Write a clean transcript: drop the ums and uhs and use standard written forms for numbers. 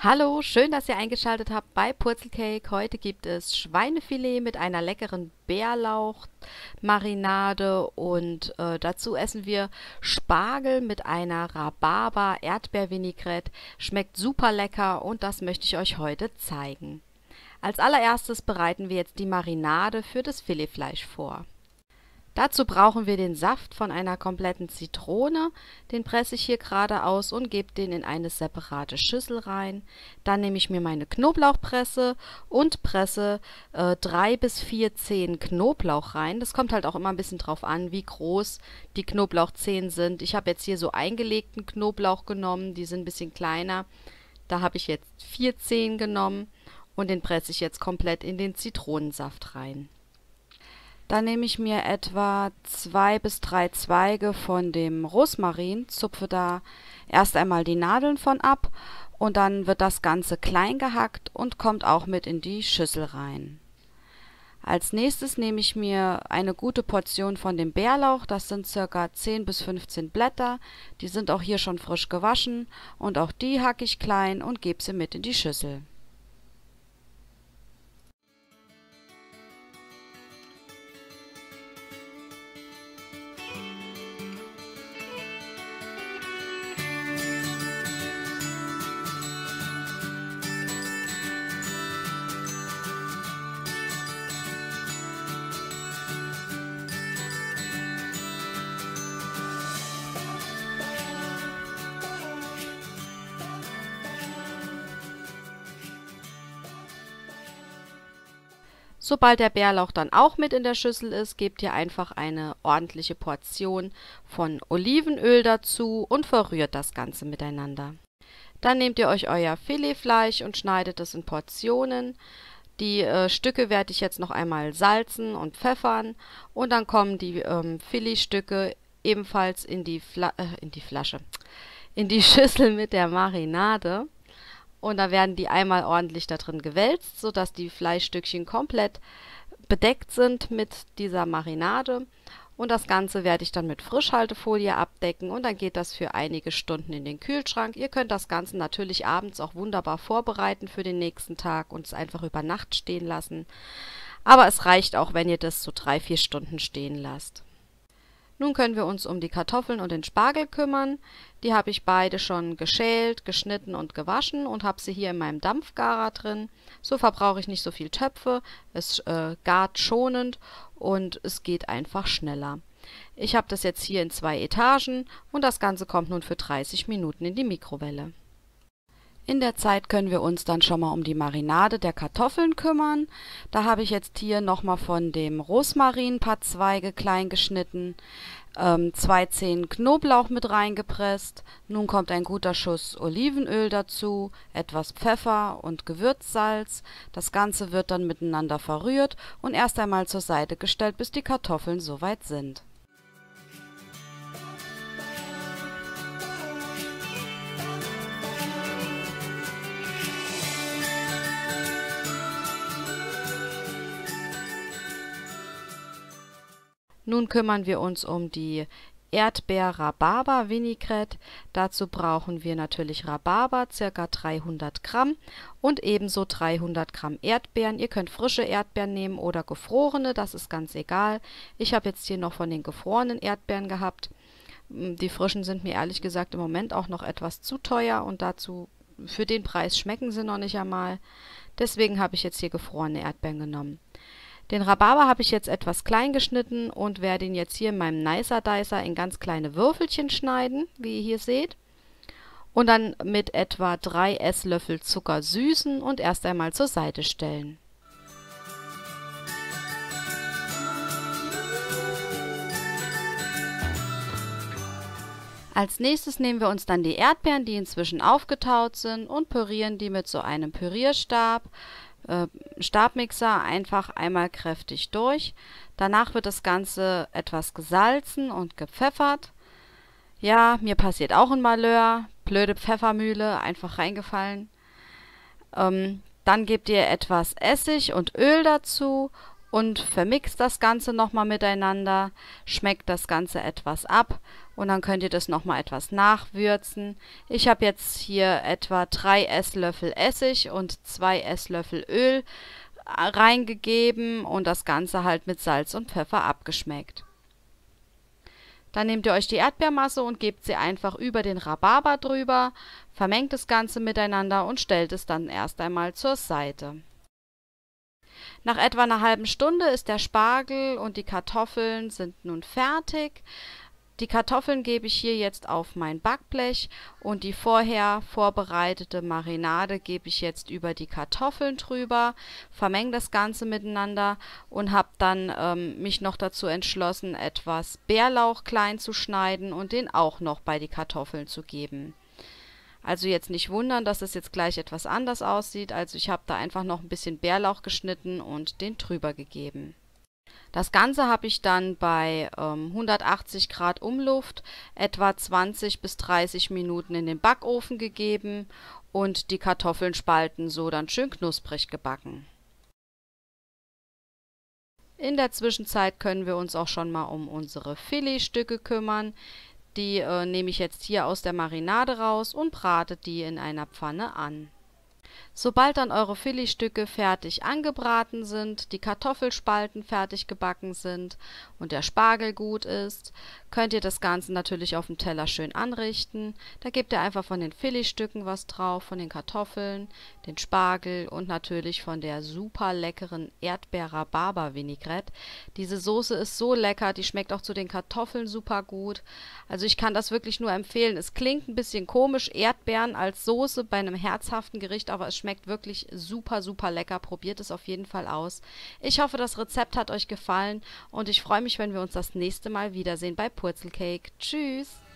Hallo, schön, dass ihr eingeschaltet habt bei Purzelcake. Heute gibt es Schweinefilet mit einer leckeren Bärlauchmarinade und dazu essen wir Spargel mit einer Rhabarber-Erdbeer-Vinaigrette. Schmeckt super lecker und das möchte ich euch heute zeigen. Als allererstes bereiten wir jetzt die Marinade für das Filetfleisch vor. Dazu brauchen wir den Saft von einer kompletten Zitrone, den presse ich hier gerade aus und gebe den in eine separate Schüssel rein. Dann nehme ich mir meine Knoblauchpresse und presse 3 bis 4 Zehen Knoblauch rein. Das kommt halt auch immer ein bisschen drauf an, wie groß die Knoblauchzehen sind. Ich habe jetzt hier so eingelegten Knoblauch genommen, die sind ein bisschen kleiner. Da habe ich jetzt 4 Zehen genommen und den presse ich jetzt komplett in den Zitronensaft rein. Dann nehme ich mir etwa 2 bis 3 Zweige von dem Rosmarin, zupfe da erst einmal die Nadeln von ab und dann wird das Ganze klein gehackt und kommt auch mit in die Schüssel rein. Als nächstes nehme ich mir eine gute Portion von dem Bärlauch, das sind ca. 10 bis 15 Blätter, die sind auch hier schon frisch gewaschen und auch die hacke ich klein und gebe sie mit in die Schüssel. Sobald der Bärlauch dann auch mit in der Schüssel ist, gebt ihr einfach eine ordentliche Portion von Olivenöl dazu und verrührt das Ganze miteinander. Dann nehmt ihr euch euer Filetfleisch und schneidet es in Portionen. Die Stücke werde ich jetzt noch einmal salzen und pfeffern und dann kommen die Filetstücke ebenfalls in die Schüssel mit der Marinade. Und da werden die einmal ordentlich da drin gewälzt, sodass die Fleischstückchen komplett bedeckt sind mit dieser Marinade. Und das Ganze werde ich dann mit Frischhaltefolie abdecken und dann geht das für einige Stunden in den Kühlschrank. Ihr könnt das Ganze natürlich abends auch wunderbar vorbereiten für den nächsten Tag und es einfach über Nacht stehen lassen. Aber es reicht auch, wenn ihr das so 3-4 Stunden stehen lasst. Nun können wir uns um die Kartoffeln und den Spargel kümmern. Die habe ich beide schon geschält, geschnitten und gewaschen und habe sie hier in meinem Dampfgarer drin. So verbrauche ich nicht so viel Töpfe, es gart schonend und es geht einfach schneller. Ich habe das jetzt hier in 2 Etagen und das Ganze kommt nun für 30 Minuten in die Mikrowelle. In der Zeit können wir uns dann schon mal um die Marinade der Kartoffeln kümmern. Da habe ich jetzt hier nochmal von dem Rosmarin ein paar Zweige klein geschnitten, 2 Zehen Knoblauch mit reingepresst. Nun kommt ein guter Schuss Olivenöl dazu, etwas Pfeffer und Gewürzsalz. Das Ganze wird dann miteinander verrührt und erst einmal zur Seite gestellt, bis die Kartoffeln soweit sind. Nun kümmern wir uns um die Erdbeer-Rhabarber-Vinaigrette. Dazu brauchen wir natürlich Rhabarber, ca. 300 Gramm und ebenso 300 Gramm Erdbeeren. Ihr könnt frische Erdbeeren nehmen oder gefrorene, das ist ganz egal. Ich habe jetzt hier noch von den gefrorenen Erdbeeren gehabt. Die frischen sind mir ehrlich gesagt im Moment auch noch etwas zu teuer und dazu für den Preis schmecken sie noch nicht einmal. Deswegen habe ich jetzt hier gefrorene Erdbeeren genommen. Den Rhabarber habe ich jetzt etwas klein geschnitten und werde ihn jetzt hier in meinem Nicer Dicer in ganz kleine Würfelchen schneiden, wie ihr hier seht. Und dann mit etwa 3 Esslöffel Zucker süßen und erst einmal zur Seite stellen. Als nächstes nehmen wir uns dann die Erdbeeren, die inzwischen aufgetaut sind, und pürieren die mit so einem Pürierstab. Stabmixer einfach einmal kräftig durch. Danach wird das Ganze etwas gesalzen und gepfeffert. Ja, mir passiert auch ein Malheur. Blöde Pfeffermühle, einfach reingefallen. Dann gebt ihr etwas Essig und Öl dazu und vermixt das Ganze nochmal miteinander, schmeckt das Ganze etwas ab und dann könnt ihr das nochmal etwas nachwürzen. Ich habe jetzt hier etwa 3 Esslöffel Essig und 2 Esslöffel Öl reingegeben und das Ganze halt mit Salz und Pfeffer abgeschmeckt. Dann nehmt ihr euch die Erdbeermasse und gebt sie einfach über den Rhabarber drüber, vermengt das Ganze miteinander und stellt es dann erst einmal zur Seite. Nach etwa einer halben Stunde ist der Spargel und die Kartoffeln sind nun fertig. Die Kartoffeln gebe ich hier jetzt auf mein Backblech und die vorher vorbereitete Marinade gebe ich jetzt über die Kartoffeln drüber, vermenge das Ganze miteinander und habe dann mich noch dazu entschlossen, etwas Bärlauch klein zu schneiden und den auch noch bei die Kartoffeln zu geben. Also jetzt nicht wundern, dass es jetzt gleich etwas anders aussieht, also ich habe da einfach noch ein bisschen Bärlauch geschnitten und den drüber gegeben. Das Ganze habe ich dann bei 180 Grad Umluft etwa 20 bis 30 Minuten in den Backofen gegeben und die Kartoffeln spalten so dann schön knusprig gebacken. In der Zwischenzeit können wir uns auch schon mal um unsere Filetstücke kümmern. Die nehme ich jetzt hier aus der Marinade raus und brate die in einer Pfanne an. Sobald dann eure Filetstücke fertig angebraten sind, die Kartoffelspalten fertig gebacken sind und der Spargel gut ist, könnt ihr das Ganze natürlich auf dem Teller schön anrichten. Da gebt ihr einfach von den Filetstücken was drauf, von den Kartoffeln, den Spargel und natürlich von der super leckeren Erdbeer-Rhabarber-Vinaigrette. Diese Soße ist so lecker, die schmeckt auch zu den Kartoffeln super gut. Also ich kann das wirklich nur empfehlen. Es klingt ein bisschen komisch, Erdbeeren als Soße bei einem herzhaften Gericht, aber es schmeckt wirklich super, super lecker. Probiert es auf jeden Fall aus. Ich hoffe, das Rezept hat euch gefallen und ich freue mich, wenn wir uns das nächste Mal wiedersehen bei Purzelcake. Tschüss!